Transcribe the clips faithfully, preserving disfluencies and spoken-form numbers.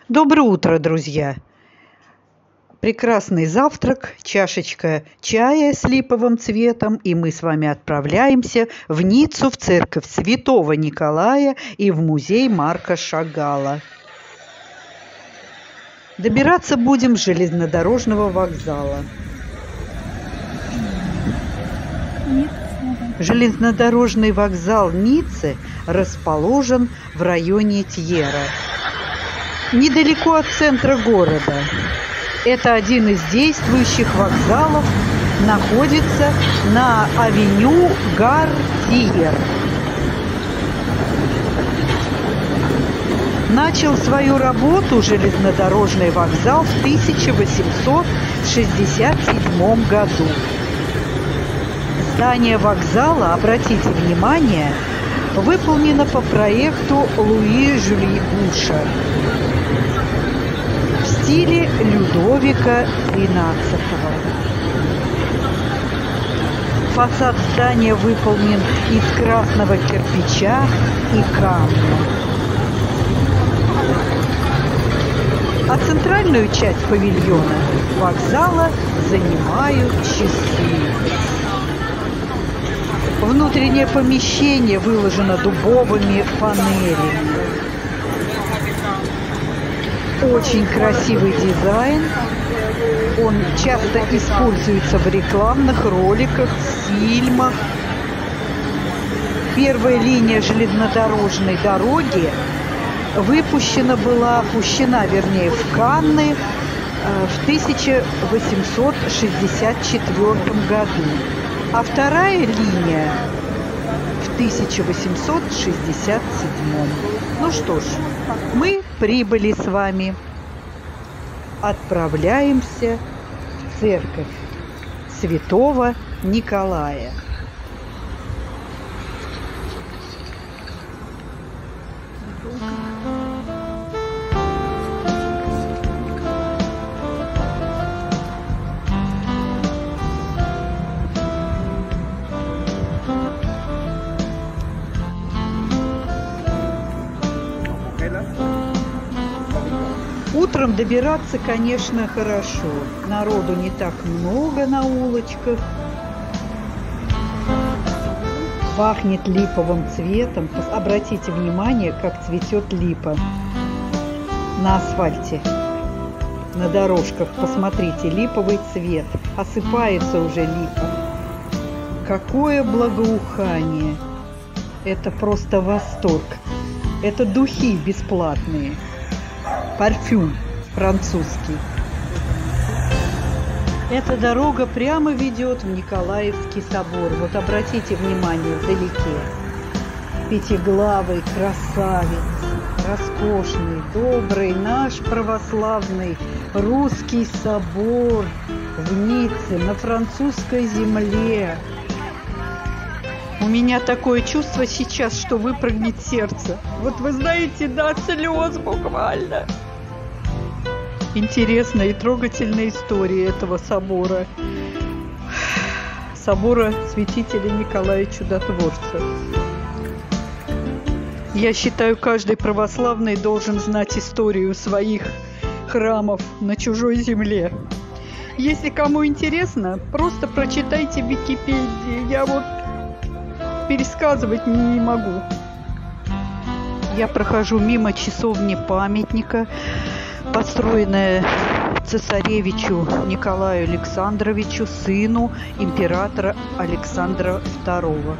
Доброе утро, друзья! Прекрасный завтрак, чашечка чая с липовым цветом, и мы с вами отправляемся в Ниццу, в церковь Святого Николая и в музей Марка Шагала. Добираться будем с железнодорожного вокзала. Железнодорожный вокзал Ниццы расположен в районе Тьера, недалеко от центра города. Это один из действующих вокзалов, находится на авеню Гар-Тьер. Начал свою работу железнодорожный вокзал в тысяча восемьсот шестьдесят седьмом году. Здание вокзала, обратите внимание, выполнено по проекту Луи Жюли Буша в стиле Людовика двенадцатого. Фасад здания выполнен из красного кирпича и камня. А центральную часть павильона вокзала занимают часы. Внутреннее помещение выложено дубовыми панелями. Очень красивый дизайн. Он часто используется в рекламных роликах, фильмах. Первая линия железнодорожной дороги выпущена была, пущена, вернее, в Канны в тысяча восемьсот шестьдесят четвёртом году. А вторая линия в тысяча восемьсот шестьдесят седьмом. Ну что ж, мы прибыли с вами. Отправляемся в церковь Святого Николая. Утром добираться, конечно, хорошо. Народу не так много на улочках. Пахнет липовым цветом. Обратите внимание, как цветет липа на асфальте, на дорожках. Посмотрите, липовый цвет. Осыпается уже липа. Какое благоухание! Это просто восторг. Это духи бесплатные. Парфюм французский. Эта дорога прямо ведет в Николаевский собор. Вот обратите внимание, вдалеке. Пятиглавый красавец, роскошный, добрый наш православный русский собор в Ницце, на французской земле. У меня такое чувство сейчас, что выпрыгнет сердце. Вот вы знаете, до слез буквально. Интересная и трогательная история этого собора. Собора святителя Николая Чудотворца. Я считаю, каждый православный должен знать историю своих храмов на чужой земле. Если кому интересно, просто прочитайте в Википедии. Я вот пересказывать не могу. Я прохожу мимо часовни памятника, построенная цесаревичу Николаю Александровичу, сыну императора Александра второго,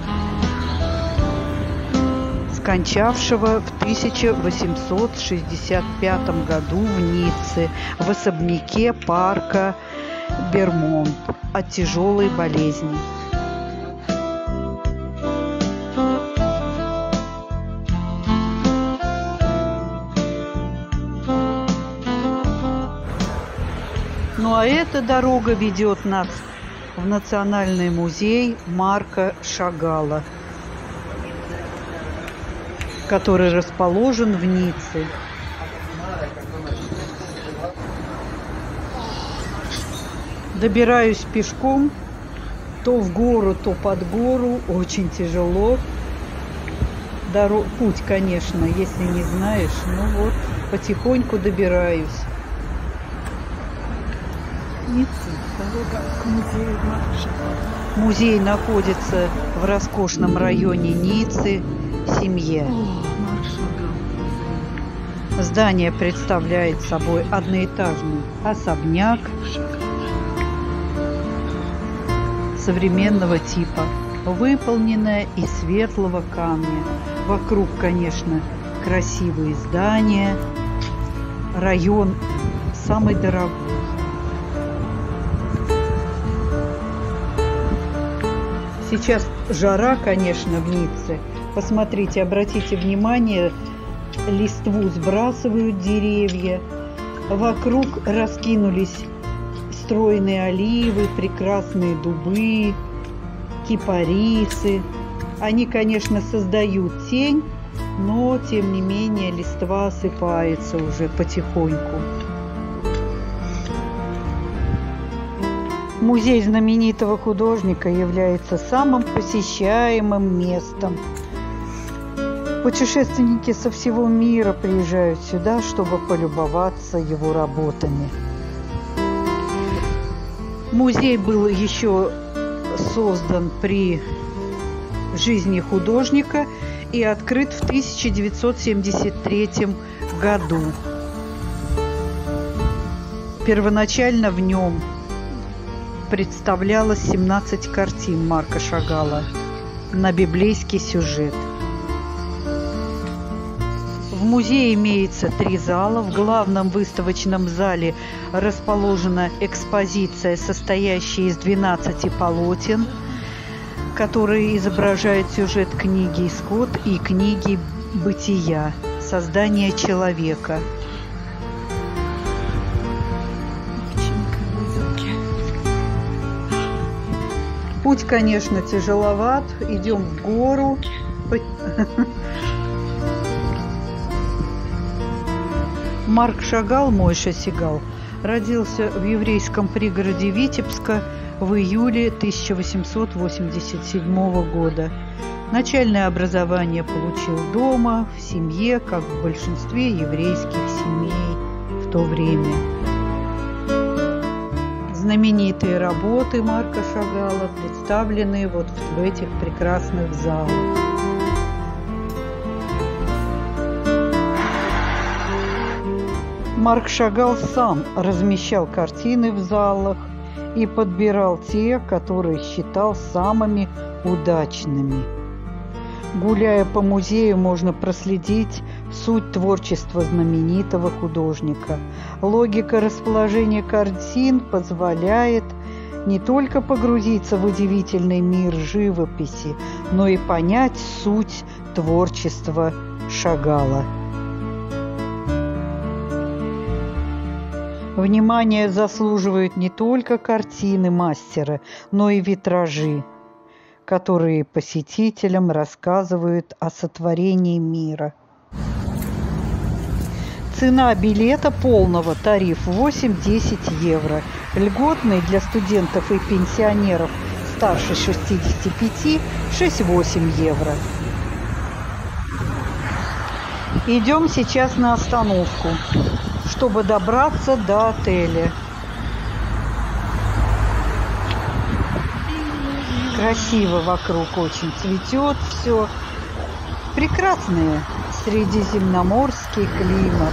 скончавшего в тысяча восемьсот шестьдесят пятом году в Ницце, в особняке парка Бермонт от тяжелой болезни. Ну а эта дорога ведет нас в Национальный музей Марка Шагала, который расположен в Ницце. Добираюсь пешком, то в гору, то под гору, очень тяжело. Доро... Путь, конечно, если не знаешь. Ну вот, потихоньку добираюсь. Ницца, дорога к музею Марка Шагала. Музей находится в роскошном районе Ниццы, Семье. О, Марк Шагал. Здание представляет собой одноэтажный особняк современного типа, выполненное из светлого камня. Вокруг, конечно, красивые здания. Район самый дорогой. Сейчас жара, конечно, в Ницце. Посмотрите, обратите внимание, листву сбрасывают деревья. Вокруг раскинулись стройные оливы, прекрасные дубы, кипарисы. Они, конечно, создают тень, но, тем не менее, листва осыпается уже потихоньку. Музей знаменитого художника является самым посещаемым местом. Путешественники со всего мира приезжают сюда, чтобы полюбоваться его работами. Музей был еще создан при жизни художника и открыт в тысяча девятьсот семьдесят третьем году. Первоначально в нем представлялось семнадцать картин Марка Шагала на библейский сюжет. В музее имеется три зала. В главном выставочном зале расположена экспозиция, состоящая из двенадцати полотен, которые изображают сюжет книги «Исход» и книги «Бытия. Создание человека». Путь, конечно, тяжеловат. Идем в гору. Марк Шагал, Мойша Сигал, родился в еврейском пригороде Витебска в июле тысяча восемьсот восемьдесят седьмого года. Начальное образование получил дома, в семье, как в большинстве еврейских семей в то время. Знаменитые работы Марка Шагала представлены вот в этих прекрасных залах. Марк Шагал сам размещал картины в залах и подбирал те, которые считал самыми удачными. Гуляя по музею, можно проследить суть творчества знаменитого художника. Логика расположения картин позволяет не только погрузиться в удивительный мир живописи, но и понять суть творчества Шагала. Внимание заслуживают не только картины мастера, но и витражи, которые посетителям рассказывают о сотворении мира. Цена билета полного, тариф восемь-десять евро. Льготный для студентов и пенсионеров старше шестидесяти пяти шесть-восемь евро. Идем сейчас на остановку, чтобы добраться до отеля. Красиво вокруг, очень цветет все. Прекрасный средиземноморский климат.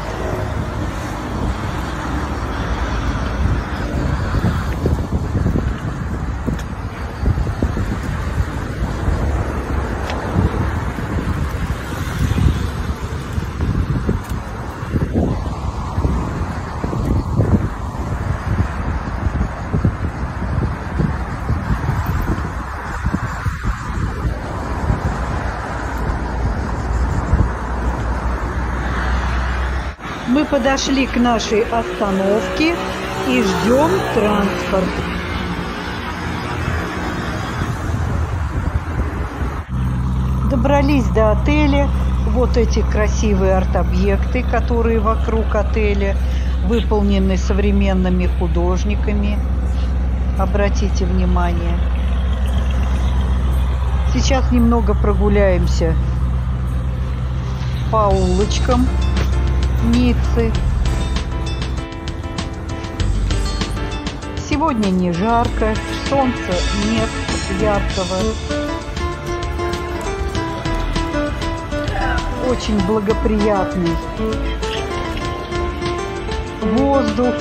Мы подошли к нашей остановке и ждем транспорт. Добрались до отеля. Вот эти красивые арт-объекты, которые вокруг отеля, выполнены современными художниками. Обратите внимание. Сейчас немного прогуляемся по улочкам Ниццы. Сегодня не жарко, солнца нет яркого. Очень благоприятный воздух,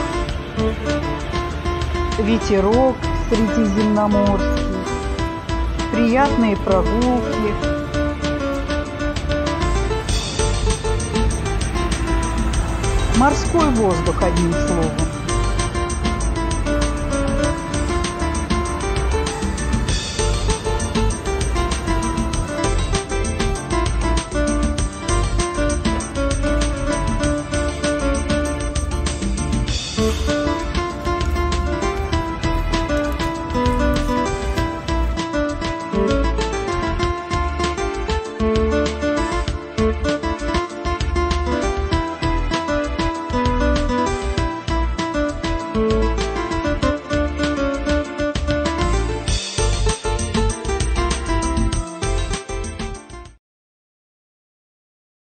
ветерок средиземноморский, приятные прогулки. Морской воздух, одним словом.